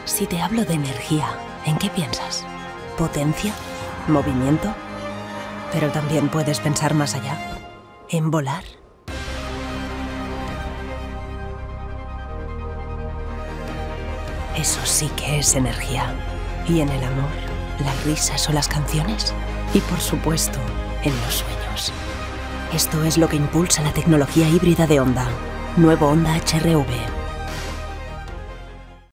Si te hablo de energía, ¿en qué piensas? ¿Potencia? ¿Movimiento? Pero también puedes pensar más allá. ¿En volar? Eso sí que es energía. ¿Y en el amor? ¿Las risas o las canciones? Y por supuesto, en los sueños. Esto es lo que impulsa la tecnología híbrida de Honda. Nuevo Honda HR-V.